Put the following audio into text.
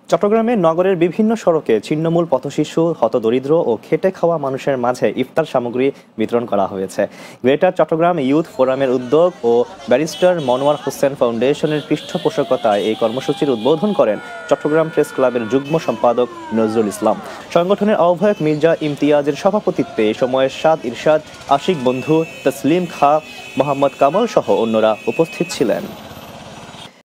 চট্টগ্রামে নগরের বিভিন্ন সড়কে ছিন্নমূল পথশিশু, হতদরিদ্র ও খেটে খাওয়া মানুষের মাঝে ইফতার সামগ্রী বিতরণ করা হয়েছে। গ্রেটার চট্টগ্রাম ইউথ ফোরামের উদ্যোগ ও ব্যারিস্টার মনওয়ার হোসেন ফাউন্ডেশনের পৃষ্ঠপোষকতায় এই কর্মসূচির উদ্বোধন করেন চট্টগ্রাম প্রেস ক্লাবের যুগ্ম সম্পাদক নজরুল ইসলাম। সংগঠনের আহ্বায়ক মির্জা ইমতিয়াজের সভাপতিত্বে এ সময় সাদ ইরশাদ, আশিক বন্ধু, তসলিম খা, মোহাম্মদ কামাল সহ অন্যরা উপস্থিত ছিলেন।